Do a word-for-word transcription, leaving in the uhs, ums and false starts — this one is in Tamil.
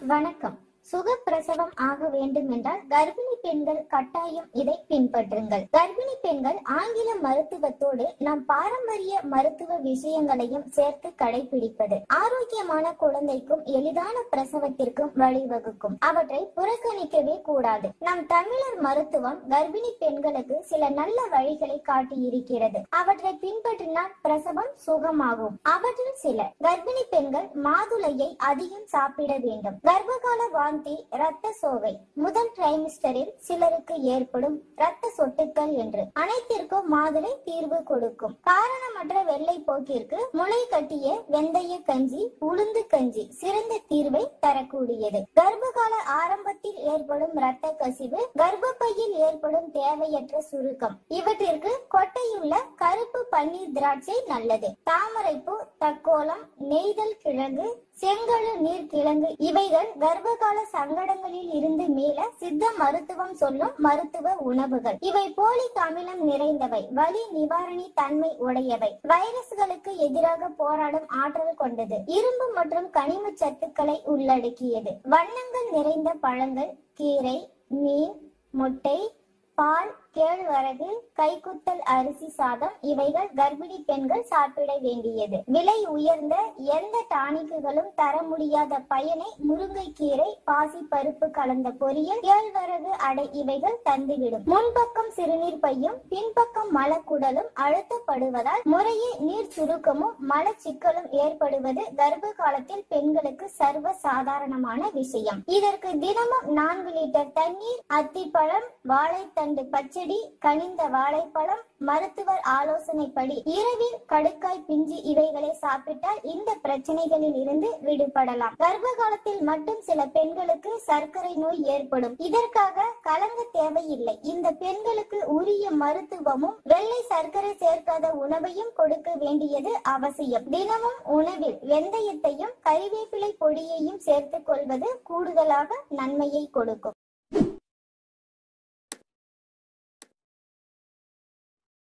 வணக்கம். சுகப்பிரசவம் ஆக வேண்டும் என்றால் கர்ப்பிணி பெண்கள் கட்டாயம் இதை பின்பற்றுங்கள். கர்ப்பிணி பெண்கள் ஆங்கில மருத்துவத்தோடு நம் பாரம்பரிய மருத்துவ விஷயங்களையும் சேர்த்து கடைபிடிப்பது ஆரோக்கியமான குழந்தைக்கும் எளிதான பிரசவத்திற்கும் வழிவகுக்கும். அவற்றை புறக்கணிக்கவே கூடாது. நம் தமிழர் மருத்துவம் கர்ப்பிணி பெண்களுக்கு சில நல்ல வழிகளை காட்டியிருக்கிறது. அவற்றை பின்பற்றினால் பிரசவம் சுகமாகும். அவற்றில் சில: கர்ப்பிணி பெண்கள் மாதுளையை அதிகம் சாப்பிட வேண்டும். கர்ப்பகால வாந்தி, இரத்த சோகை, முதல் ட்ரைமிஸ்டரில் சிலருக்கு ஏற்படும் இரத்த சொட்டுக்கள் என்று அனைத்திற்கும் மாதுளை தீர்வு கொடுக்கும். காரணமற்ற வெள்ளை போக்கிற்கு முளை கட்டிய வெந்தய கஞ்சி, உளுந்து கஞ்சி சிறந்த தீர்வை தரக்கூடியது. கர்ப்பகால ஆரம்பத்தில் ஏற்படும் இரத்த கசிவு, கர்ப்பப்பையில் ஏற்படும் தேவையற்ற சுருக்கம் இவற்றிற்கு கொட்டையுள்ள கருப்பு பன்னீர் திராட்சை நல்லது. தாமரைப்பூ, தக்கோலம், நெய்தல் கிழங்கு, செங்கழு நீர் கிழங்கு இவைகள் கர்ப்பகால சங்கடங்களில் இருந்து மீள சித்த மருத்துவம் சொல்லும் மருத்துவ உணவுகள். இவை போலிக் அமிலம் நிறைந்தவை, வலி நிவாரணி தன்மை உடையவை, வைரஸ்களுக்கு எதிராக போராடும் ஆற்றல் கொண்டது, இரும்பு மற்றும் கனிம சத்துக்களை உள்ளடக்கியது. வண்ணங்கள் நிறைந்த பழங்கள், கீரை, மீன், முட்டை, பால், கேழ்வரகு, கைக்குத்தல் அரிசி சாதம் இவைகள் கர்ப்பிணி பெண்கள் சாப்பிட வேண்டியது. விலை உயர்ந்த எந்த டானிக்குகளும் தர முடியாத பயனை முருங்கைக்கீரை, பாசி பருப்பு கலந்த பொரியல், கேழ்வரகு அடை இவைகள் தந்துவிடும். முன்பக்கம் சிறுநீர் பையும் பின்பக்கம் மலக்குடலும் அழுத்தப்படுவதால் முறையே நீர் சுருக்கமும் மலச்சிக்கலும் ஏற்படுவது கர்ப்ப காலத்தில் பெண்களுக்கு சர்வ சாதாரணமான விஷயம். இதற்கு தினமும் நான்கு லிட்டர் தண்ணீர், அத்திப்பழம், வாழைத்தண்டு பச்சை, கனிந்த வாழைப்பழம், மருத்துவர் ஆலோசனைப்படி இரவில் கடுக்காய் பிஞ்சு இவைகளை சாப்பிட்டால் இந்த பிரச்சனைகளில் இருந்து விடுபடலாம். கர்ப்ப காலத்தில் மட்டும் சில பெண்களுக்கு சர்க்கரை நோய் ஏற்படும். இதற்காக கலங்க தேவையில்லை. இந்த பெண்களுக்கு உரிய மருத்துவமும் வெள்ளை சர்க்கரை சேர்க்காத உணவையும் கொடுக்க வேண்டியது அவசியம். தினமும் உணவில் வெந்தயத்தையும் கறிவேப்பிலை பொடியையும் சேர்த்துக் கொள்வது கூடுதலாக நன்மையை கொடுக்கும்.